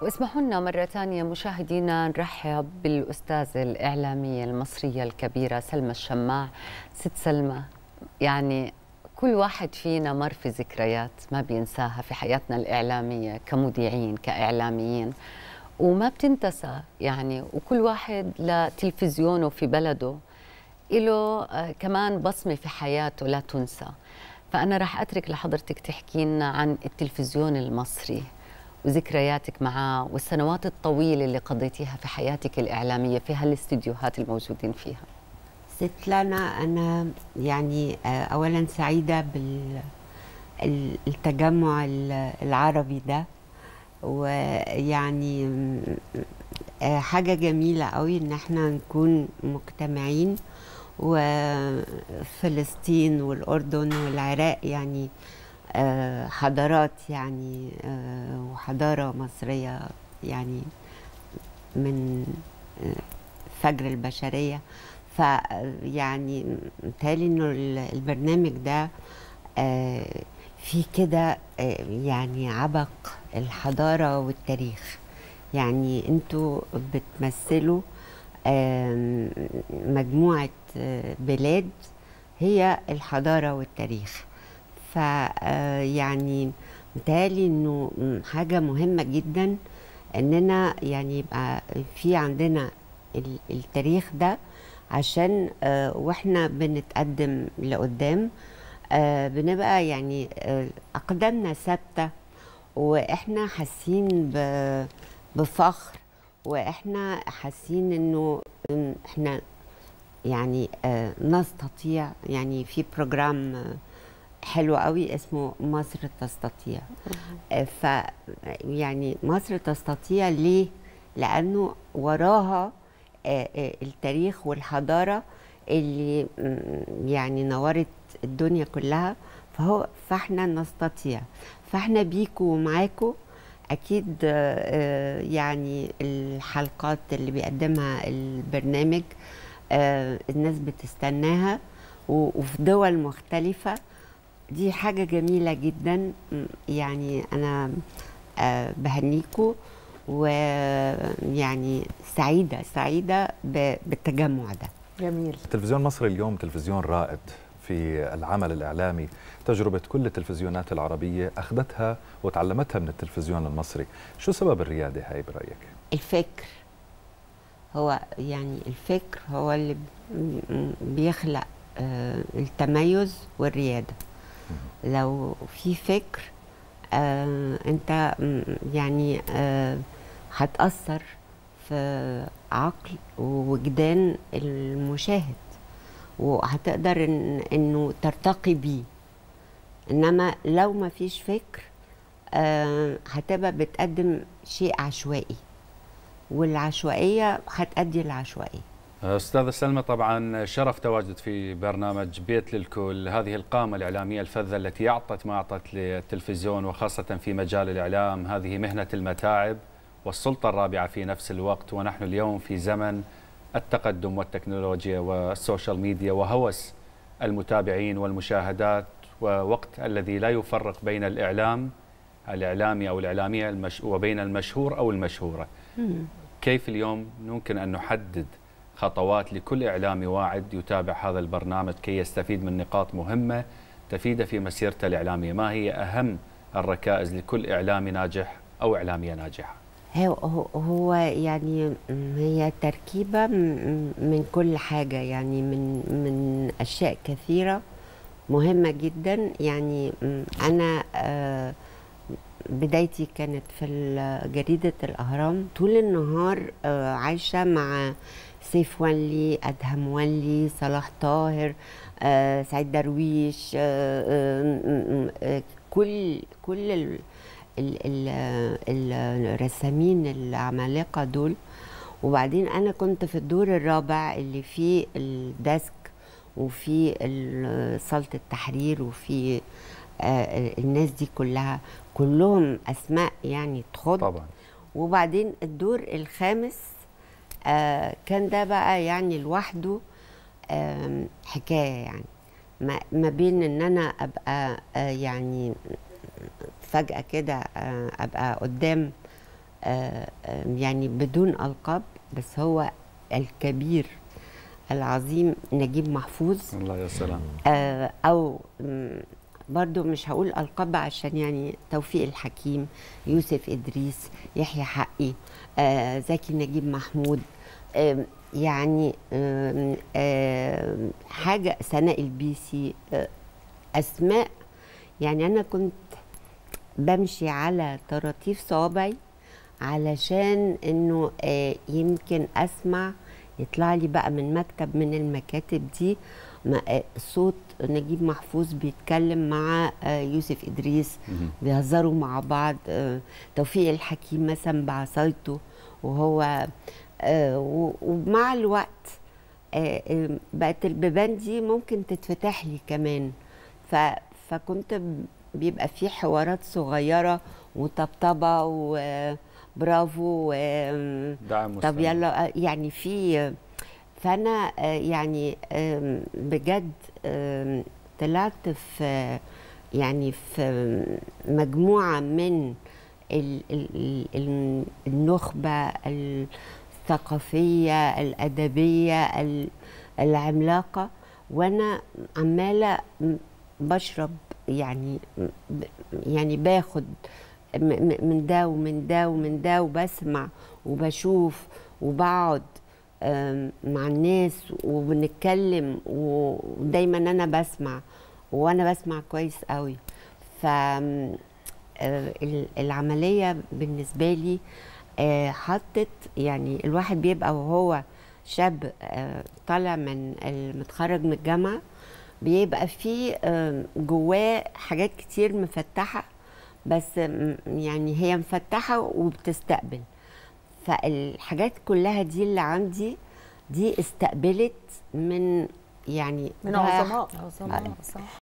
واسمحوا لنا مرة ثانية مشاهدينا نرحب بالأستاذة الإعلامية المصرية الكبيرة سلمى الشماع. ست سلمى، يعني كل واحد فينا مر في ذكريات ما بينساها في حياتنا الإعلامية كمذيعين كإعلاميين، وما بتنتسى يعني، وكل واحد لتلفزيونه في بلده له كمان بصمة في حياته لا تنسى. فأنا راح أترك لحضرتك تحكي لنا عن التلفزيون المصري وذكرياتك معاه والسنوات الطويلة اللي قضيتيها في حياتك الإعلامية في هالاستديوهات الموجودين فيها. ست لنا أنا يعني أولا سعيدة بالتجمع العربي ده، ويعني حاجة جميلة قوي إن احنا نكون مجتمعين، وفلسطين والأردن والعراق يعني حضارات يعني وحضارة مصرية يعني من فجر البشرية. فيعني متهيألي إنه البرنامج ده فيه كده يعني عبق الحضارة والتاريخ. يعني انتوا بتمثلوا مجموعة بلاد هي الحضارة والتاريخ. فيعني متهيألي انه حاجة مهمة جدا اننا يعني يبقى في عندنا التاريخ ده، عشان واحنا بنتقدم لقدام بنبقى يعني أقدامنا ثابتة، واحنا حاسين بفخر، واحنا حاسين انه احنا يعني نستطيع. يعني في بروجرام حلو قوي اسمه مصر تستطيع. ف يعني مصر تستطيع ليه؟ لأنه وراها التاريخ والحضارة اللي يعني نورت الدنيا كلها. فاحنا نستطيع. فاحنا بيكوا ومعاكوا أكيد. يعني الحلقات اللي بيقدمها البرنامج الناس بتستناها، وفي دول مختلفة. دي حاجة جميلة جدا. يعني أنا بهنيكوا، ويعني سعيدة بالتجمع ده. جميل. التلفزيون المصري اليوم تلفزيون رائد في العمل الإعلامي. تجربة كل التلفزيونات العربية أخذتها وتعلمتها من التلفزيون المصري. شو سبب الريادة هاي برأيك؟ الفكر. هو يعني الفكر هو اللي بيخلق التميز والريادة. لو في فكر انت يعني هتأثر في عقل ووجدان المشاهد، وهتقدر انه ترتقي بيه. انما لو ما فيش فكر هتبقى بتقدم شيء عشوائي، والعشوائية هتؤدي للعشوائية. أستاذة سلمى، طبعا شرف تواجدك في برنامج بيت للكل، هذه القامة الإعلامية الفذة التي أعطت ما أعطت للتلفزيون، وخاصة في مجال الإعلام. هذه مهنة المتاعب والسلطة الرابعة في نفس الوقت، ونحن اليوم في زمن التقدم والتكنولوجيا والسوشيال ميديا وهوس المتابعين والمشاهدات، ووقت الذي لا يفرق بين الإعلامي أو الإعلامية وبين المشهور أو المشهورة. كيف اليوم ممكن أن نحدد خطوات لكل إعلامي واعد يتابع هذا البرنامج كي يستفيد من نقاط مهمة تفيده في مسيرته الإعلامية؟ ما هي أهم الركائز لكل إعلامي ناجح أو إعلامية ناجحة؟ هو يعني هي تركيبة من كل حاجة، يعني من أشياء كثيرة مهمة جدا. يعني أنا بدايتي كانت في جريدة الأهرام، طول النهار عايشة مع سيف ولي، أدهم ولي، صلاح طاهر، سعيد درويش، كل الرسامين العمالقة دول. وبعدين أنا كنت في الدور الرابع اللي فيه الديسك، وفي صالة التحرير، وفي الناس دي كلهم أسماء يعني تخض طبعا. وبعدين الدور الخامس كان ده بقى يعني لوحده حكاية. يعني ما بين ان انا ابقى يعني فجأة كده ابقى قدام يعني بدون ألقاب، بس هو الكبير العظيم نجيب محفوظ. الله يا سلام. أو برضو مش هقول ألقاب عشان يعني توفيق الحكيم، يوسف إدريس، يحيى حقي، زكي نجيب محمود، يعني حاجة سناء البيسي، أسماء. يعني أنا كنت بمشي على طراطيف صوابعي علشان إنه يمكن أسمع يطلع لي بقى من مكتب من المكاتب دي صوت نجيب محفوظ بيتكلم مع يوسف إدريس، بيهزروا مع بعض، توفيق الحكيم مثلا بعصايته وهو ومع الوقت بقت البيبان دي ممكن تتفتح لي كمان. فكنت بيبقى في حوارات صغيرة وطبطبة وبرافو دعم طب يلا يعني في. فأنا يعني بجد طلعت في يعني في مجموعة من النخبة الثقافية الأدبية العملاقة، وأنا عمالة بشرب يعني باخد من ده ومن ده ومن ده، وبسمع وبشوف وبقعد مع الناس وبنتكلم، ودايما أنا بسمع وأنا بسمع كويس قوي. العملية بالنسبة لي حطت يعني الواحد بيبقى وهو شاب طالع من متخرج من الجامعة بيبقى فيه جواه حاجات كتير مفتحة، بس يعني هي مفتحة وبتستقبل. فالحاجات كلها دي اللي عندي دي استقبلت من يعني من عظماء صح.